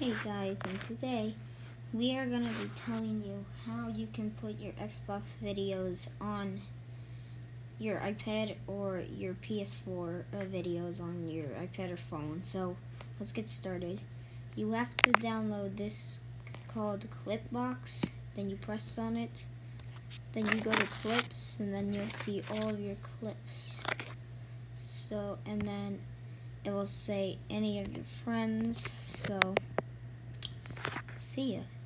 Hey guys, and today we are going to be telling you how you can put your Xbox videos on your iPad or your ps4 videos on your iPad or phone. So let's get started. You have to download this called Clipbox, then you press on it, then you go to clips, and then you'll see all of your clips. And then it will say any of your friends. So see ya.